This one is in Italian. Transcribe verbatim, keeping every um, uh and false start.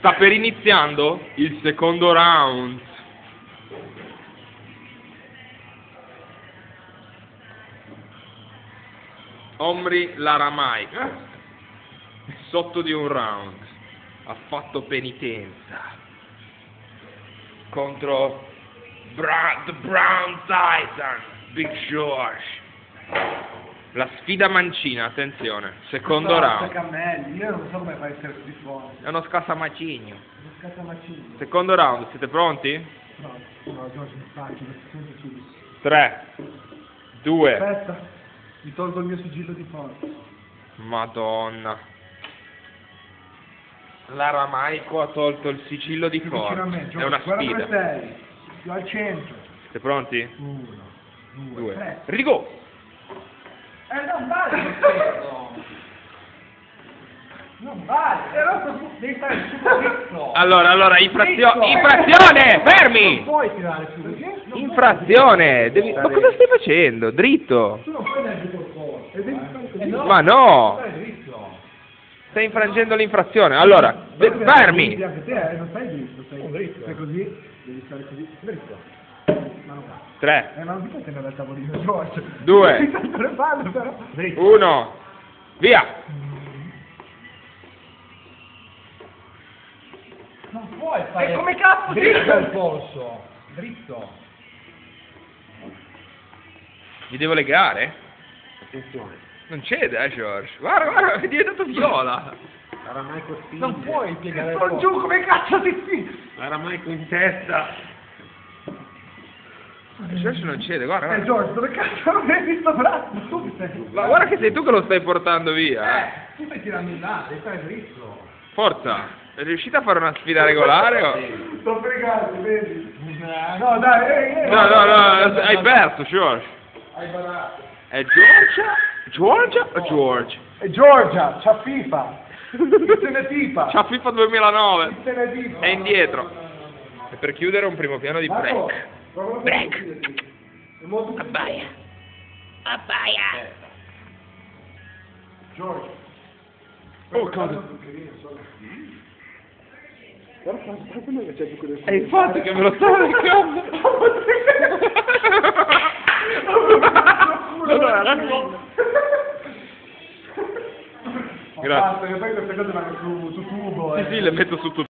Sta per iniziando il secondo round. Omri Laramai, sotto di un round, ha fatto penitenza contro Bra- The Brown Titan, Big George. La sfida mancina, attenzione, secondo round. Cammelli, io non so come fai a essere così forte. È uno scassamacigno. Uno scassamacino. Secondo round, siete pronti? No, no, Giorgio, mi faccio, perché sento subito. tre, due, Aspetta, mi tolgo il mio sigillo di forza. Madonna. Laramaico ha tolto il sigillo di Più vicino a forza. me, È Giorgio, una guarda sfida. dove sei. Più al centro. Siete pronti? Uno, due, Due. tre. Rigo! Eh, non vale questo. Non vale. Però devi stare su dritto. Allora, allora, infrazio- Dritto. infrazione! Non Fermi! puoi tirare su così. Non Infrazione! Devi... Ma cosa stai facendo? Dritto! puoi- Tu non puoi leggere col collo. E devi stare così. Ma no! Devi stare dritto. Stai infrangendo l'infrazione. Allora, de- fermi! Anche te, eh, non stai dritto, stai dritto. Stai così, devi stare così. Dritto. Ma non va. tre, Eh, ma non ti tenere al tavolino, Giorgio. Due. Mi stai prepando, però. Dritto. uno, via! Non puoi fare. E come cazzo dritto il polso? Dritto. Mi devo legare? Attenzione. Non cede, eh, George. Guarda, guarda, è diventato viola. Aramaico spinge. Non puoi piegare il polso. Giù, come cazzo ti spingi? Aramaico in testa. George non cede, guarda, Eh, guarda. Giorgio, dove cazzo non hai visto braccio? Tu mi stai... Ma guarda che sei tu che lo stai portando via. Eh, tu stai tirando in là, devi stare dritto. Forza, è riuscita a fare una sfida regolare? O... Sto fregando, vedi? No, dai, ehi, ehi. No, no, no, hai perso, George. Hai barato. È Georgia? Georgia o George? E Giorgia, c'ha FIFA. Se ne tipa. C'ha FIFA duemilanove. Se ne tipa. È indietro. E per chiudere un primo piano di Marco, break. prova a Break. vedere. È molto più- Abbaia. Abbaia. Giorgia. Oh, cosa? Guarda, sai quello che c'è più quello E infatti che me lo stavo leccando. Grazie. Basta, che poi queste cose vanno su, su tubo. Sì, eh. sì, le metto su tutto.